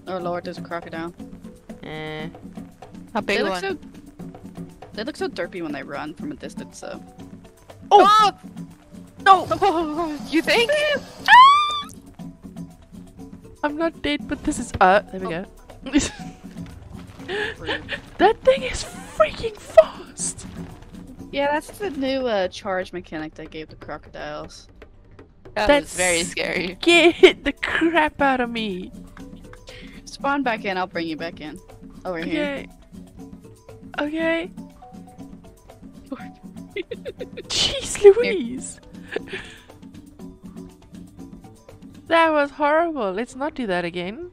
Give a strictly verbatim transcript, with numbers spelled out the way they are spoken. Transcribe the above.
Oh lord, there's a crocodile. Eh. How big They look one? so. They look so derpy when they run from a distance. So. Oh! No! You think? I'm not dead, but this is. Uh, there we Oh. go. That thing is freaking fast! Yeah, that's the new uh, charge mechanic they gave the crocodiles. That That's was very scary. Get the crap out of me! Spawn back in, I'll bring you back in. Over here. Okay. Okay. Jeez Louise! That was horrible. Let's not do that again.